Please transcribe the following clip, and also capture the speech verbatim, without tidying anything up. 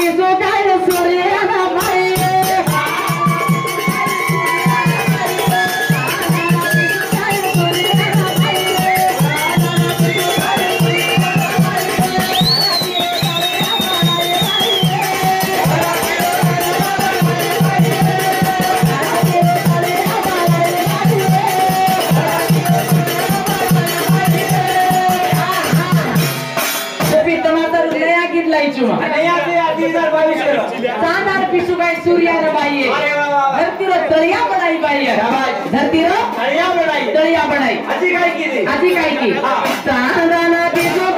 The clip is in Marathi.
पिसो काय सूर्याला बाई पिसू काय सूर्याला बाई धरती रो तळिया बनाई बाई धरती रो तळिया बनाई तळिया बनाई आधी काय केली आधी काय की चांदना पिसू